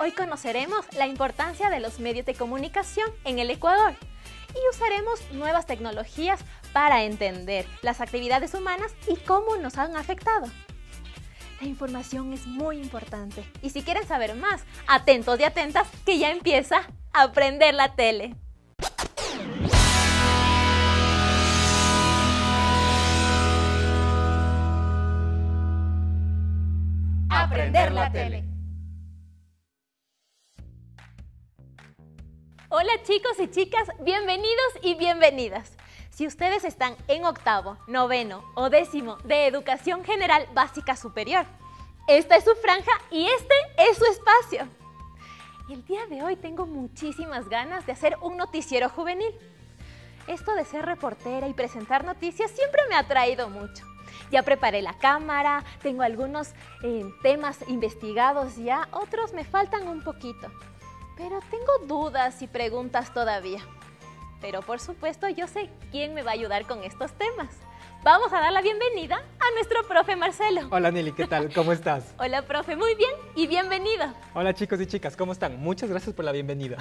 Hoy conoceremos la importancia de los medios de comunicación en el Ecuador y usaremos nuevas tecnologías para entender las actividades humanas y cómo nos han afectado. La información es muy importante y si quieren saber más, atentos y atentas que ya empieza a aprender la tele. Aprender la tele. Hola chicos y chicas, bienvenidos y bienvenidas. Si ustedes están en octavo, noveno o décimo de Educación General Básica Superior, esta es su franja y este es su espacio. El día de hoy tengo muchísimas ganas de hacer un noticiero juvenil. Esto de ser reportera y presentar noticias siempre me ha atraído mucho. Ya preparé la cámara, tengo algunos temas investigados ya, otros me faltan un poquito. Pero tengo dudas y preguntas todavía. Pero por supuesto yo sé quién me va a ayudar con estos temas. Vamos a dar la bienvenida a nuestro profe Marcelo. Hola Nelly, ¿qué tal? ¿Cómo estás? Hola profe, muy bien y bienvenido. Hola chicos y chicas, ¿cómo están? Muchas gracias por la bienvenida.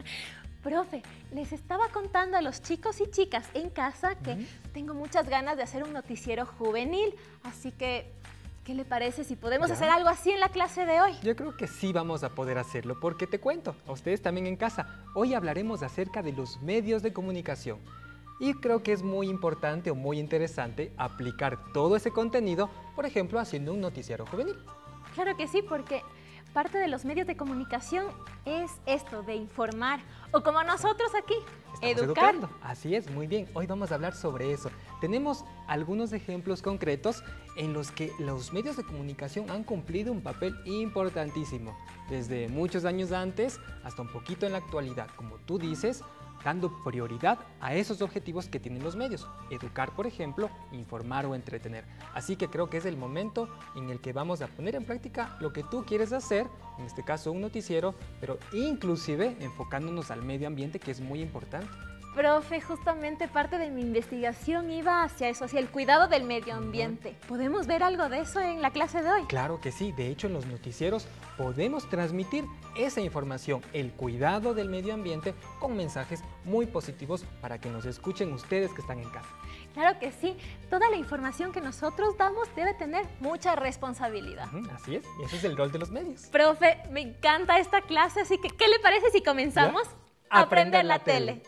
Profe, les estaba contando a los chicos y chicas en casa que tengo muchas ganas de hacer un noticiero juvenil, así que ¿qué le parece si podemos hacer algo así en la clase de hoy? Yo creo que sí vamos a poder hacerlo, porque te cuento, a ustedes también en casa, hoy hablaremos acerca de los medios de comunicación. Y creo que es muy importante o muy interesante aplicar todo ese contenido, por ejemplo, haciendo un noticiero juvenil. Claro que sí, porque parte de los medios de comunicación es esto de informar, o como nosotros aquí, educar. Educando. Así es, muy bien. Hoy vamos a hablar sobre eso. Tenemos algunos ejemplos concretos en los que los medios de comunicación han cumplido un papel importantísimo, desde muchos años antes hasta un poquito en la actualidad, como tú dices, dando prioridad a esos objetivos que tienen los medios. Educar, por ejemplo, informar o entretener. Así que creo que es el momento en el que vamos a poner en práctica lo que tú quieres hacer, en este caso un noticiero, pero inclusive enfocándonos al medio ambiente, que es muy importante. Profe, justamente parte de mi investigación iba hacia eso, hacia el cuidado del medio ambiente. ¿Podemos ver algo de eso en la clase de hoy? Claro que sí, de hecho en los noticieros podemos transmitir esa información, el cuidado del medio ambiente, con mensajes muy positivos para que nos escuchen ustedes que están en casa. Claro que sí, toda la información que nosotros damos debe tener mucha responsabilidad. Así es, y ese es el rol de los medios. Profe, me encanta esta clase, así que ¿qué le parece si comenzamos a aprender la tele?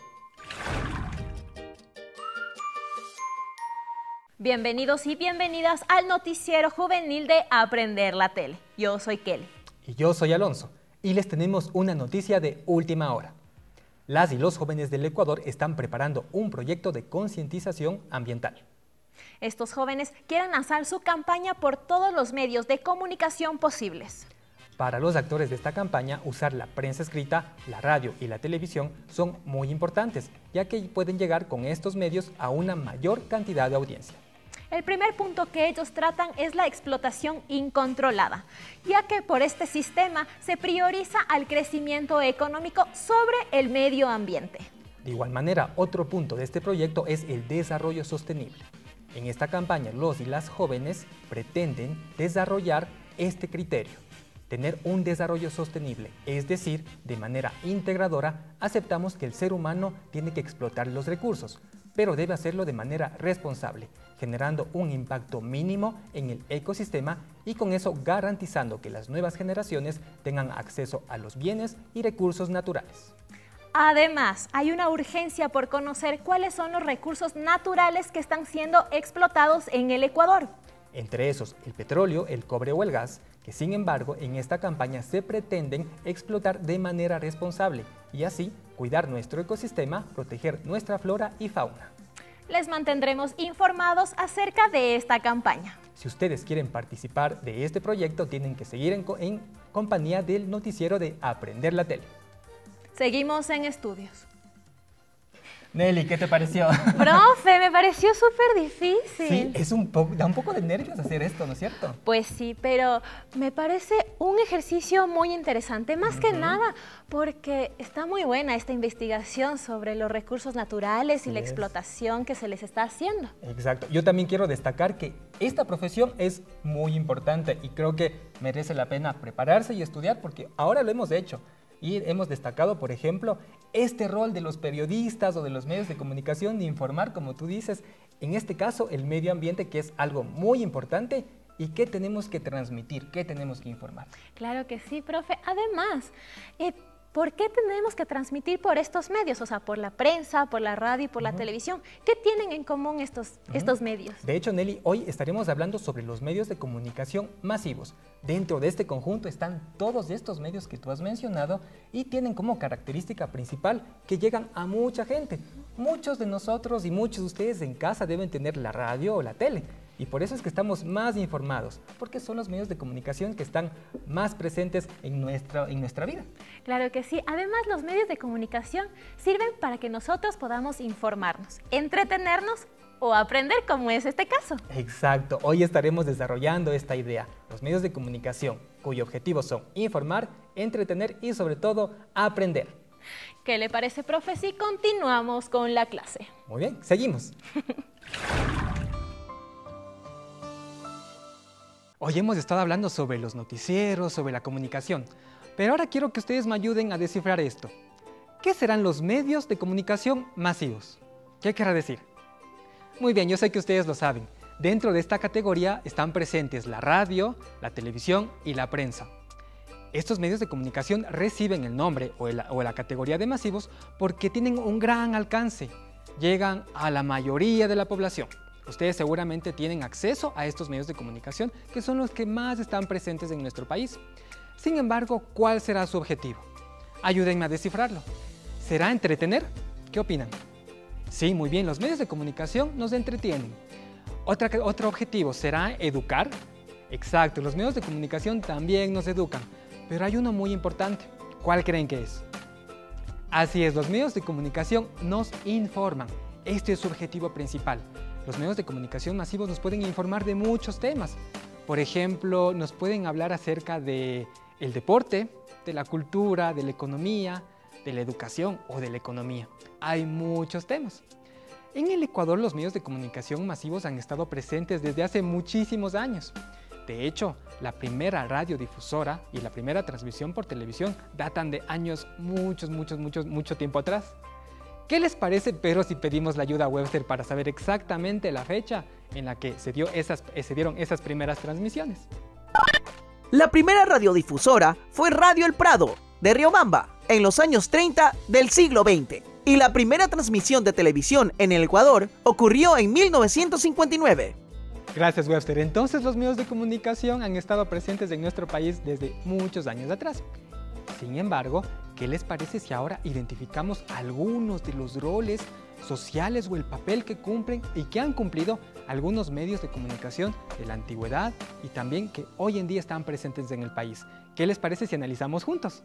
Bienvenidos y bienvenidas al noticiero juvenil de Aprender la Tele. Yo soy Kelly. Y yo soy Alonso. Y les tenemos una noticia de última hora. Las y los jóvenes del Ecuador están preparando un proyecto de concientización ambiental. Estos jóvenes quieren lanzar su campaña por todos los medios de comunicación posibles. Para los actores de esta campaña, usar la prensa escrita, la radio y la televisión son muy importantes, ya que pueden llegar con estos medios a una mayor cantidad de audiencia. El primer punto que ellos tratan es la explotación incontrolada, ya que por este sistema se prioriza al crecimiento económico sobre el medio ambiente. De igual manera, otro punto de este proyecto es el desarrollo sostenible. En esta campaña, los y las jóvenes pretenden desarrollar este criterio. Tener un desarrollo sostenible, es decir, de manera integradora, aceptamos que el ser humano tiene que explotar los recursos, pero debe hacerlo de manera responsable, generando un impacto mínimo en el ecosistema y con eso garantizando que las nuevas generaciones tengan acceso a los bienes y recursos naturales. Además, hay una urgencia por conocer cuáles son los recursos naturales que están siendo explotados en el Ecuador. Entre esos, el petróleo, el cobre o el gas, que sin embargo en esta campaña se pretenden explotar de manera responsable y así cuidar nuestro ecosistema, proteger nuestra flora y fauna. Les mantendremos informados acerca de esta campaña. Si ustedes quieren participar de este proyecto, tienen que seguir en compañía del noticiero de Aprender la Tele. Seguimos en estudios. Nelly, ¿qué te pareció? Profe, me pareció súper difícil. Sí, da un poco de nervios hacer esto, ¿no es cierto? Pues sí, pero me parece un ejercicio muy interesante, más que nada porque está muy buena esta investigación sobre los recursos naturales y la explotación que se les está haciendo. Exacto. Yo también quiero destacar que esta profesión es muy importante y creo que merece la pena prepararse y estudiar porque ahora lo hemos hecho. Y hemos destacado, por ejemplo, este rol de los periodistas o de los medios de comunicación de informar, como tú dices, en este caso el medio ambiente, que es algo muy importante y que tenemos que transmitir, que tenemos que informar. Claro que sí, profe. Además, ¿por qué tenemos que transmitir por estos medios? O sea, por la prensa, por la radio y por la televisión. ¿Qué tienen en común estos medios? De hecho, Nelly, hoy estaremos hablando sobre los medios de comunicación masivos. Dentro de este conjunto están todos estos medios que tú has mencionado y tienen como característica principal que llegan a mucha gente. Muchos de nosotros y muchos de ustedes en casa deben tener la radio o la tele. Y por eso es que estamos más informados, porque son los medios de comunicación que están más presentes en nuestra vida. Claro que sí. Además, los medios de comunicación sirven para que nosotros podamos informarnos, entretenernos o aprender, como es este caso. Exacto. Hoy estaremos desarrollando esta idea. Los medios de comunicación, cuyo objetivo son informar, entretener y, sobre todo, aprender. ¿Qué le parece, profe, si continuamos con la clase? Muy bien, seguimos. Hoy hemos estado hablando sobre los noticieros, sobre la comunicación, pero ahora quiero que ustedes me ayuden a descifrar esto. ¿Qué serán los medios de comunicación masivos? ¿Qué querrá decir? Muy bien, yo sé que ustedes lo saben. Dentro de esta categoría están presentes la radio, la televisión y la prensa. Estos medios de comunicación reciben el nombre o la categoría de masivos porque tienen un gran alcance. Llegan a la mayoría de la población. Ustedes seguramente tienen acceso a estos medios de comunicación que son los que más están presentes en nuestro país. Sin embargo, ¿cuál será su objetivo? Ayúdenme a descifrarlo. ¿Será entretener? ¿Qué opinan? Sí, muy bien, los medios de comunicación nos entretienen. Otro objetivo, ¿será educar? Exacto, los medios de comunicación también nos educan, pero hay uno muy importante. ¿Cuál creen que es? Así es, los medios de comunicación nos informan. Este es su objetivo principal. Los medios de comunicación masivos nos pueden informar de muchos temas. Por ejemplo, nos pueden hablar acerca del deporte, de la cultura, de la economía, de la educación o de la economía. Hay muchos temas. En el Ecuador, los medios de comunicación masivos han estado presentes desde hace muchísimos años. De hecho, la primera radiodifusora y la primera transmisión por televisión datan de años mucho tiempo atrás. ¿Qué les parece, pero si pedimos la ayuda a Webster para saber exactamente la fecha en la que se dieron esas primeras transmisiones? La primera radiodifusora fue Radio El Prado, de Riobamba, en los años 30 del siglo XX. Y la primera transmisión de televisión en el Ecuador ocurrió en 1959. Gracias, Webster. Entonces, los medios de comunicación han estado presentes en nuestro país desde muchos años atrás. Sin embargo, ¿qué les parece si ahora identificamos algunos de los roles sociales o el papel que cumplen y que han cumplido algunos medios de comunicación de la antigüedad y también que hoy en día están presentes en el país? ¿Qué les parece si analizamos juntos?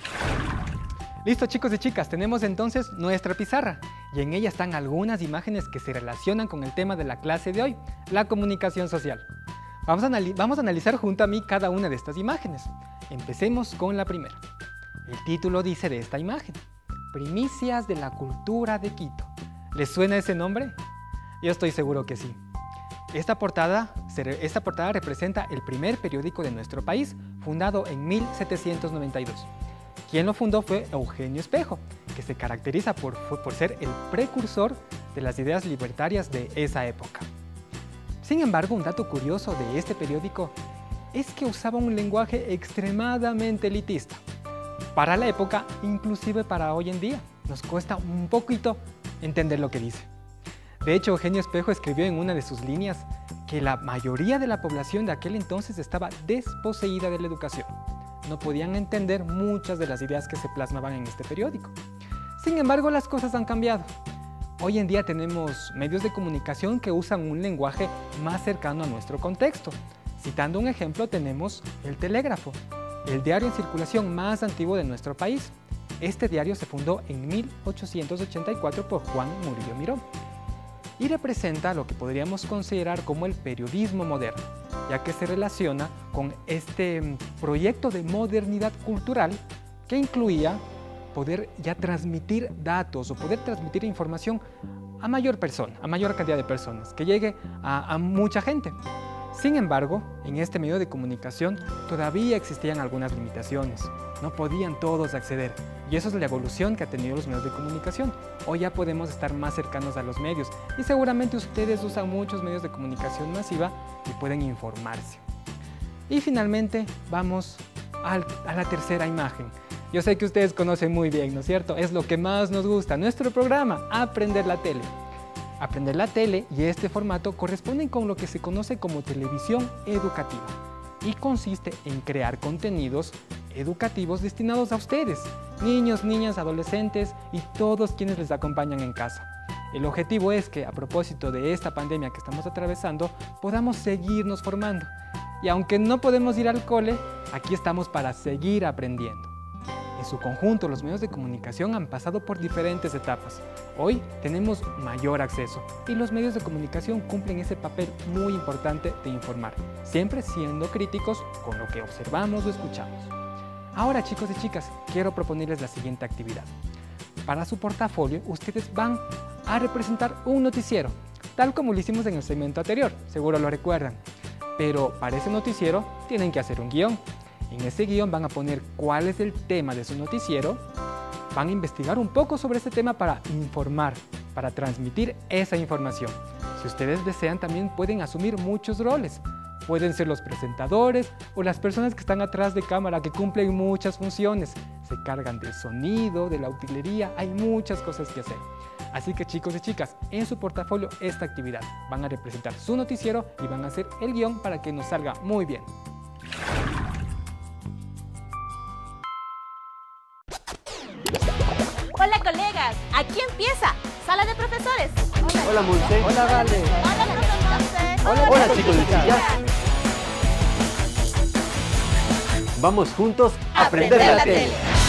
Listo, chicos y chicas, tenemos entonces nuestra pizarra y en ella están algunas imágenes que se relacionan con el tema de la clase de hoy, la comunicación social. Vamos a analizar junto a mí cada una de estas imágenes. Empecemos con la primera. El título dice de esta imagen: Primicias de la cultura de Quito. ¿Les suena ese nombre? Yo estoy seguro que sí. Esta portada representa el primer periódico de nuestro país, fundado en 1792. Quien lo fundó fue Eugenio Espejo, que se caracteriza por ser el precursor de las ideas libertarias de esa época. Sin embargo, un dato curioso de este periódico es que usaba un lenguaje extremadamente elitista. Para la época, inclusive para hoy en día, nos cuesta un poquito entender lo que dice. De hecho, Eugenio Espejo escribió en una de sus líneas que la mayoría de la población de aquel entonces estaba desposeída de la educación. No podían entender muchas de las ideas que se plasmaban en este periódico. Sin embargo, las cosas han cambiado. Hoy en día tenemos medios de comunicación que usan un lenguaje más cercano a nuestro contexto. Citando un ejemplo, tenemos el telégrafo, el diario en circulación más antiguo de nuestro país. Este diario se fundó en 1884 por Juan Murillo Miró y representa lo que podríamos considerar como el periodismo moderno, ya que se relaciona con este proyecto de modernidad cultural que incluía poder ya transmitir datos o poder transmitir información a mayor cantidad de personas, que llegue a mucha gente. Sin embargo, en este medio de comunicación todavía existían algunas limitaciones. No podían todos acceder. Y eso es la evolución que han tenido los medios de comunicación. Hoy ya podemos estar más cercanos a los medios y seguramente ustedes usan muchos medios de comunicación masiva y pueden informarse. Y finalmente vamos a la tercera imagen. Yo sé que ustedes conocen muy bien, ¿no es cierto? Es lo que más nos gusta, nuestro programa, Aprender la Tele. Aprender la Tele y este formato corresponden con lo que se conoce como televisión educativa y consiste en crear contenidos educativos destinados a ustedes, niños, niñas, adolescentes y todos quienes les acompañan en casa. El objetivo es que, a propósito de esta pandemia que estamos atravesando, podamos seguirnos formando. Y aunque no podemos ir al cole, aquí estamos para seguir aprendiendo. En su conjunto, los medios de comunicación han pasado por diferentes etapas. Hoy tenemos mayor acceso y los medios de comunicación cumplen ese papel muy importante de informar, siempre siendo críticos con lo que observamos o escuchamos. Ahora, chicos y chicas, quiero proponerles la siguiente actividad. Para su portafolio, ustedes van a representar un noticiero, tal como lo hicimos en el segmento anterior, seguro lo recuerdan. Pero para ese noticiero tienen que hacer un guión. En ese guión van a poner cuál es el tema de su noticiero, van a investigar un poco sobre ese tema para informar, para transmitir esa información. Si ustedes desean, también pueden asumir muchos roles. Pueden ser los presentadores o las personas que están atrás de cámara, que cumplen muchas funciones. Se cargan del sonido, de la utilería, hay muchas cosas que hacer. Así que, chicos y chicas, en su portafolio esta actividad. Van a representar su noticiero y van a hacer el guión para que nos salga muy bien. Hola colegas, aquí empieza Sala de Profesores. Hola Monse. Hola, Vale. Hola profesor. Hola chicos y chicas. Vamos juntos a aprender la tele.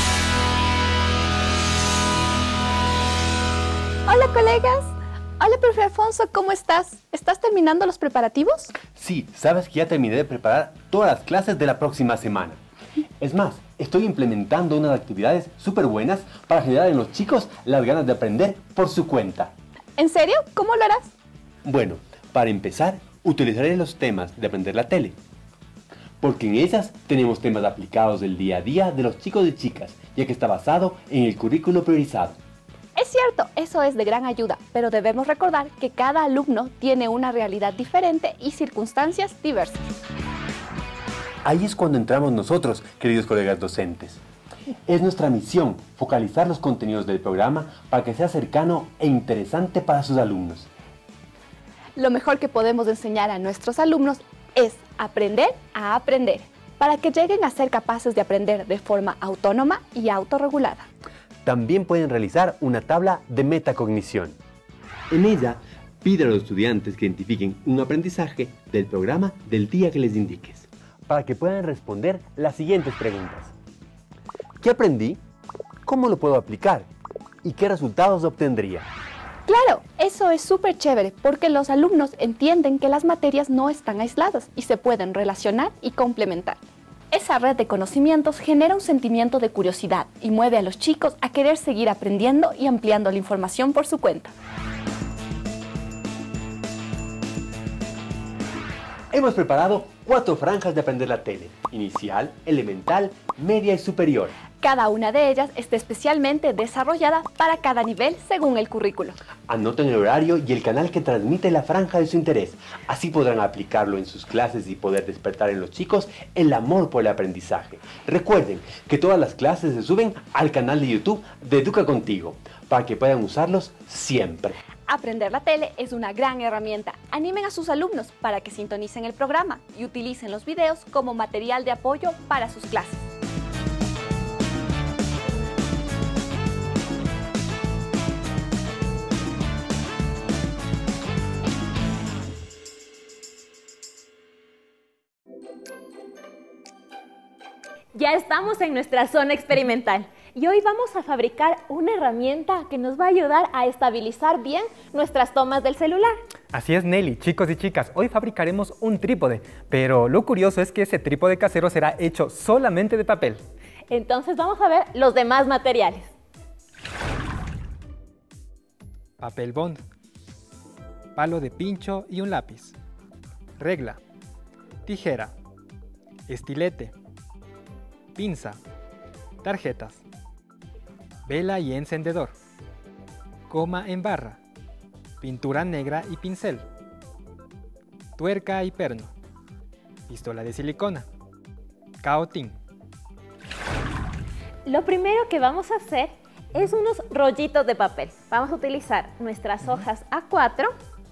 Hola colegas. Hola profe Alfonso, ¿cómo estás? ¿Estás terminando los preparativos? Sí, sabes que ya terminé de preparar todas las clases de la próxima semana. Es más, estoy implementando unas actividades súper buenas para generar en los chicos las ganas de aprender por su cuenta. ¿En serio? ¿Cómo lo harás? Bueno, para empezar, utilizaré los temas de aprender la tele. Porque en ellas tenemos temas aplicados del día a día de los chicos y chicas, ya que está basado en el currículo priorizado. Es cierto, eso es de gran ayuda, pero debemos recordar que cada alumno tiene una realidad diferente y circunstancias diversas. Ahí es cuando entramos nosotros, queridos colegas docentes. Es nuestra misión focalizar los contenidos del programa para que sea cercano e interesante para sus alumnos. Lo mejor que podemos enseñar a nuestros alumnos es aprender a aprender, para que lleguen a ser capaces de aprender de forma autónoma y autorregulada. También pueden realizar una tabla de metacognición. En ella, pide a los estudiantes que identifiquen un aprendizaje del programa del día que les indiques, para que puedan responder las siguientes preguntas. ¿Qué aprendí? ¿Cómo lo puedo aplicar? ¿Y qué resultados obtendría? Claro, eso es súper chévere porque los alumnos entienden que las materias no están aisladas y se pueden relacionar y complementar. Esa red de conocimientos genera un sentimiento de curiosidad y mueve a los chicos a querer seguir aprendiendo y ampliando la información por su cuenta. Hemos preparado 4 franjas de aprender la tele: inicial, elemental, media y superior. Cada una de ellas está especialmente desarrollada para cada nivel según el currículo. Anoten el horario y el canal que transmite la franja de su interés. Así podrán aplicarlo en sus clases y poder despertar en los chicos el amor por el aprendizaje. Recuerden que todas las clases se suben al canal de YouTube de Educa Contigo, para que puedan usarlos siempre. Aprender la tele es una gran herramienta. Animen a sus alumnos para que sintonicen el programa y utilicen los videos como material de apoyo para sus clases. Ya estamos en nuestra zona experimental y hoy vamos a fabricar una herramienta que nos va a ayudar a estabilizar bien nuestras tomas del celular. Así es, Nelly. Chicos y chicas, hoy fabricaremos un trípode, pero lo curioso es que ese trípode casero será hecho solamente de papel. Entonces vamos a ver los demás materiales. Papel bond, palo de pincho y un lápiz, regla, tijera, estilete, pinza, tarjetas, vela y encendedor, goma en barra, pintura negra y pincel, tuerca y perno, pistola de silicona, caotín. Lo primero que vamos a hacer es unos rollitos de papel. Vamos a utilizar nuestras hojas A4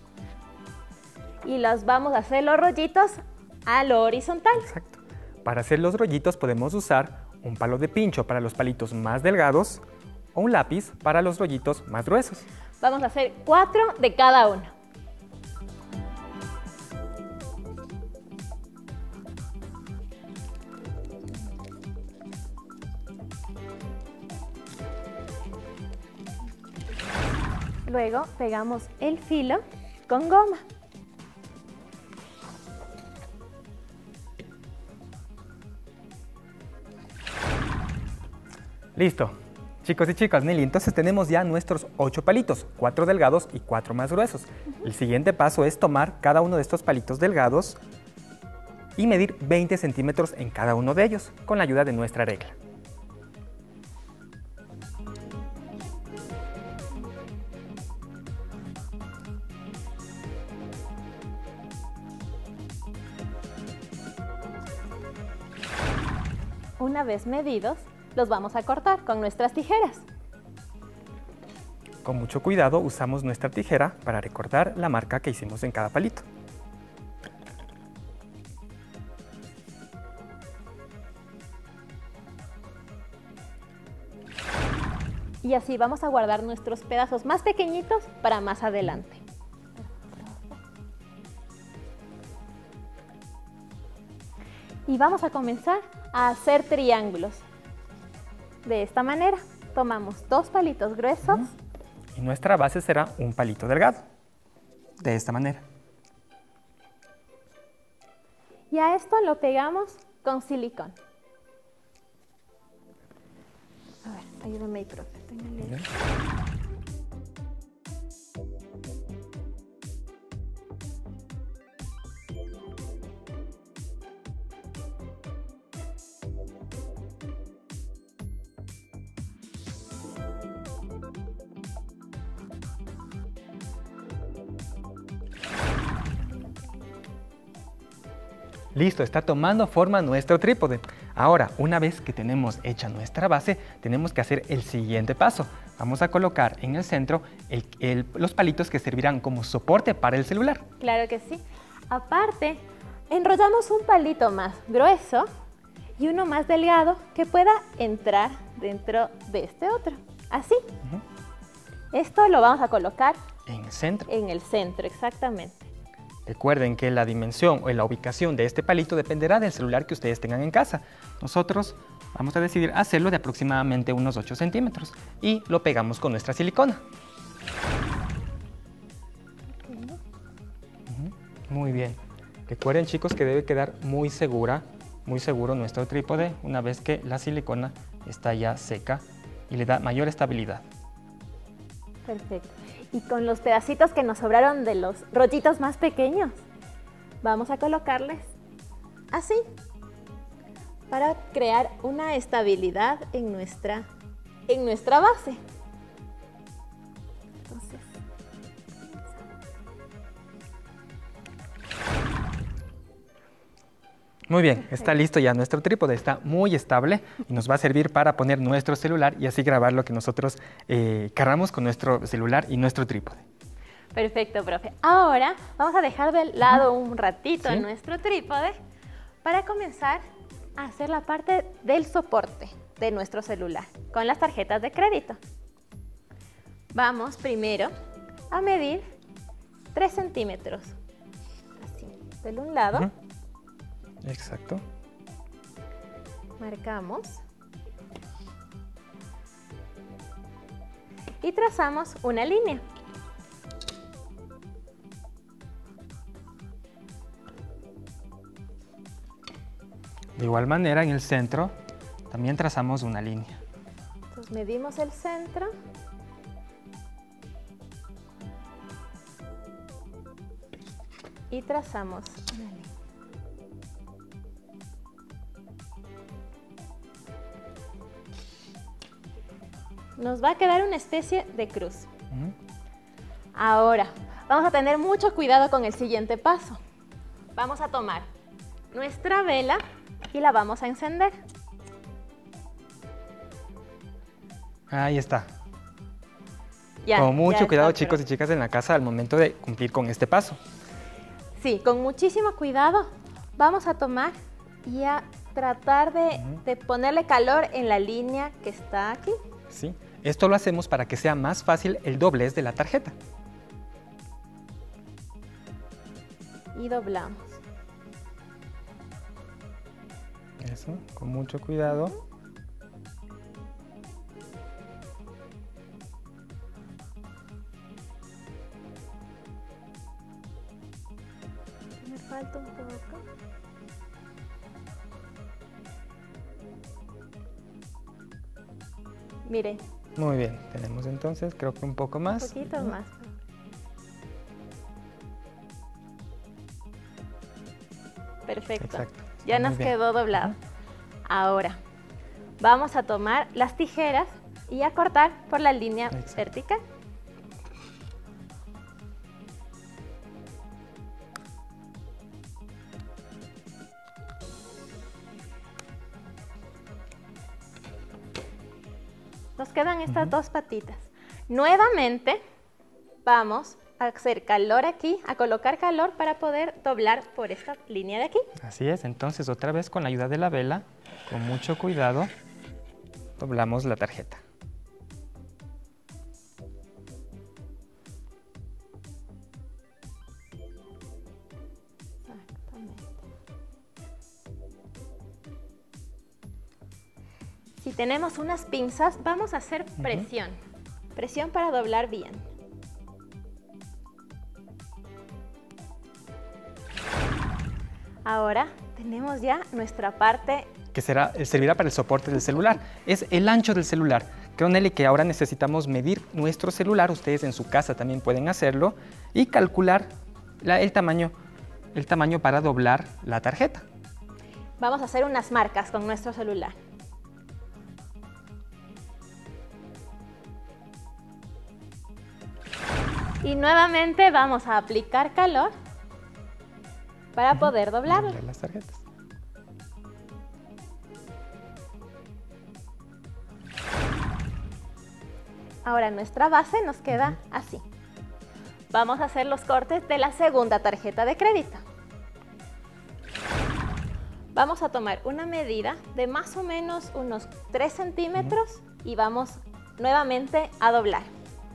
y los vamos a hacer los rollitos a lo horizontal. Exacto. Para hacer los rollitos podemos usar un palo de pincho para los palitos más delgados o un lápiz para los rollitos más gruesos. Vamos a hacer 4 de cada uno. Luego pegamos el filo con goma. Listo. Chicos y chicas, Nelly, entonces tenemos ya nuestros 8 palitos, 4 delgados y 4 más gruesos. El siguiente paso es tomar cada uno de estos palitos delgados y medir 20 centímetros en cada uno de ellos con la ayuda de nuestra regla. Una vez medidos, los vamos a cortar con nuestras tijeras. Con mucho cuidado usamos nuestra tijera para recortar la marca que hicimos en cada palito. Y así vamos a guardar nuestros pedazos más pequeñitos para más adelante. Y vamos a comenzar a hacer triángulos. De esta manera, tomamos 2 palitos gruesos. Y nuestra base será un palito delgado. De esta manera. Y a esto lo pegamos con silicón. A ver, ayúdame ahí, profe. Téngale. Listo, está tomando forma nuestro trípode. Ahora, una vez que tenemos hecha nuestra base, tenemos que hacer el siguiente paso. Vamos a colocar en el centro los palitos que servirán como soporte para el celular. Claro que sí. Aparte, enrollamos un palito más grueso y uno más delgado que pueda entrar dentro de este otro. Así. Esto lo vamos a colocar en el centro. En el centro, exactamente. Recuerden que la dimensión o la ubicación de este palito dependerá del celular que ustedes tengan en casa. Nosotros vamos a decidir hacerlo de aproximadamente unos 8 centímetros y lo pegamos con nuestra silicona. Muy bien. Recuerden, chicos, que debe quedar muy seguro nuestro trípode una vez que la silicona está ya seca y le da mayor estabilidad. Perfecto. Y con los pedacitos que nos sobraron de los rollitos más pequeños, vamos a colocarles así, para crear una estabilidad en nuestra base. Entonces, muy bien, está listo ya nuestro trípode, está muy estable y nos va a servir para poner nuestro celular y así grabar lo que nosotros queramos con nuestro celular y nuestro trípode. Perfecto, profe. Ahora vamos a dejar de lado un ratito nuestro trípode para comenzar a hacer la parte del soporte de nuestro celular con las tarjetas de crédito. Vamos primero a medir 3 centímetros, así, del un lado. Exacto. Marcamos. Y trazamos una línea. De igual manera, en el centro también trazamos una línea. Entonces medimos el centro. Y trazamos una línea. Nos va a quedar una especie de cruz. Ahora, vamos a tener mucho cuidado con el siguiente paso. Vamos a tomar nuestra vela y la vamos a encender. Ahí está. Ya, Con mucho ya cuidado, está, chicos y chicas, en la casa al momento de cumplir con este paso. Sí, con muchísimo cuidado vamos a tomar y a tratar de ponerle calor en la línea que está aquí. ¿Sí? Esto lo hacemos para que sea más fácil el doblez de la tarjeta. Y doblamos. Eso, con mucho cuidado. Me falta un poco. Mire, Muy bien, tenemos entonces, creo que un poco un más. poquito más. Perfecto. Exacto. Ya Muy nos bien. quedó doblado. Ahora, vamos a tomar las tijeras y a cortar por la línea Exacto. vertical. Nos quedan estas dos patitas. Nuevamente vamos a hacer calor aquí, a colocar calor para poder doblar por esta línea de aquí. Así es, entonces otra vez con la ayuda de la vela, con mucho cuidado, doblamos la tarjeta. Exactamente. Si tenemos unas pinzas, vamos a hacer presión. Presión para doblar bien. Ahora tenemos ya nuestra parte. Que servirá para el soporte del celular. Es el ancho del celular. Creo, Nelly, que ahora necesitamos medir nuestro celular. Ustedes en su casa también pueden hacerlo y calcular el tamaño para doblar la tarjeta. Vamos a hacer unas marcas con nuestro celular. Y nuevamente vamos a aplicar calor para poder doblarlo. Doblar las tarjetas. Ahora nuestra base nos queda así. Vamos a hacer los cortes de la segunda tarjeta de crédito. Vamos a tomar una medida de más o menos unos 3 centímetros y vamos nuevamente a doblar.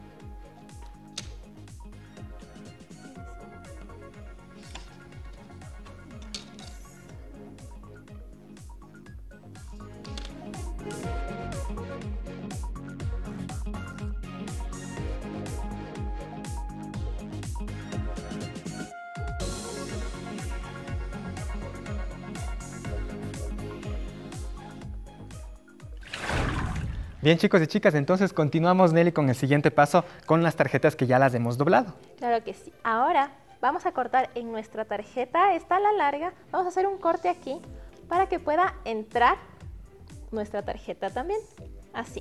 Bien, chicos y chicas, entonces continuamos, Nelly, con el siguiente paso con las tarjetas que ya las hemos doblado. Claro que sí. Ahora vamos a cortar en nuestra tarjeta, está a la larga, vamos a hacer un corte aquí para que pueda entrar nuestra tarjeta también, así.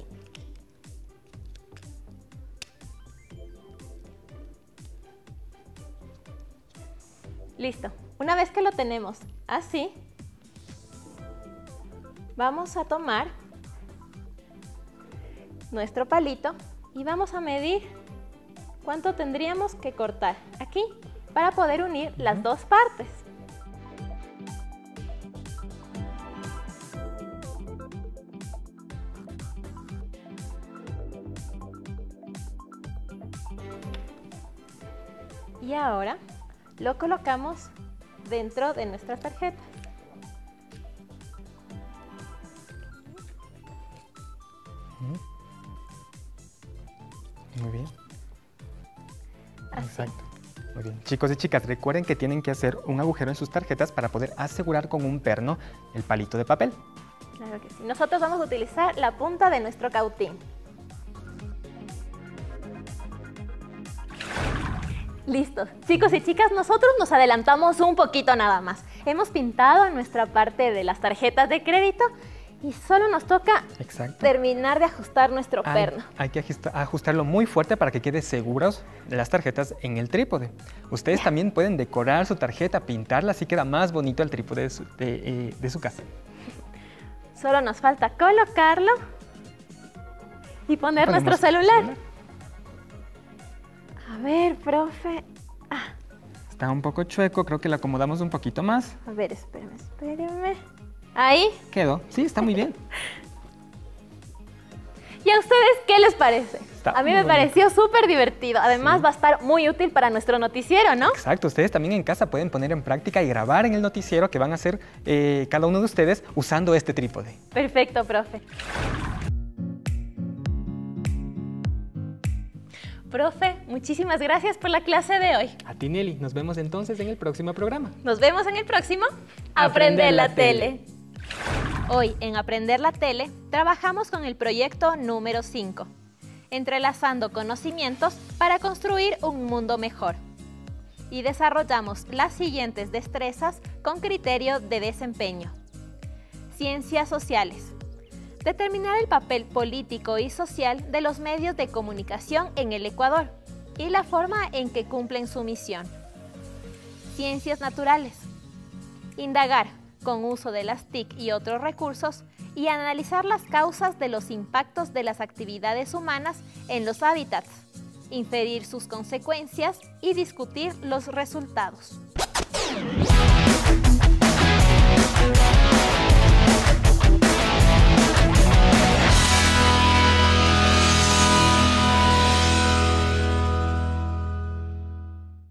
Listo. Una vez que lo tenemos así, vamos a tomar nuestro palito y vamos a medir cuánto tendríamos que cortar aquí para poder unir las dos partes. Y ahora lo colocamos dentro de nuestras tarjetas. Muy bien. Así. Exacto. Muy bien. Chicos y chicas, recuerden que tienen que hacer un agujero en sus tarjetas para poder asegurar con un perno el palito de papel. Claro que sí. Nosotros vamos a utilizar la punta de nuestro cautín. Listo. Chicos y chicas, nosotros nos adelantamos un poquito nada más. Hemos pintado nuestra parte de las tarjetas de crédito y solo nos toca terminar de ajustar nuestro perno. Hay que ajustarlo muy fuerte para que quede seguros las tarjetas en el trípode. Ustedes también pueden decorar su tarjeta, pintarla, así queda más bonito el trípode de su casa. Solo nos falta colocarlo y poner nuestro celular. A ver, profe. Está un poco chueco, creo que lo acomodamos un poquito más. A ver, espéreme. Ahí. Quedó. Sí, está muy bien. ¿Y a ustedes qué les parece? A mí me pareció súper divertido. Además, va a estar muy útil para nuestro noticiero, ¿no? Exacto. Ustedes también en casa pueden poner en práctica y grabar en el noticiero que van a hacer cada uno de ustedes usando este trípode. Perfecto, profe. Profe, muchísimas gracias por la clase de hoy. A ti, Nelly. Nos vemos entonces en el próximo programa. Nos vemos en el próximo Aprender la Tele. Hoy en Aprender la Tele trabajamos con el proyecto número 5, entrelazando conocimientos para construir un mundo mejor. Y desarrollamos las siguientes destrezas con criterio de desempeño. Ciencias sociales. Determinar el papel político y social de los medios de comunicación en el Ecuador y la forma en que cumplen su misión. Ciencias naturales. Indagar, con uso de las TIC y otros recursos, y analizar las causas de los impactos de las actividades humanas en los hábitats, inferir sus consecuencias y discutir los resultados.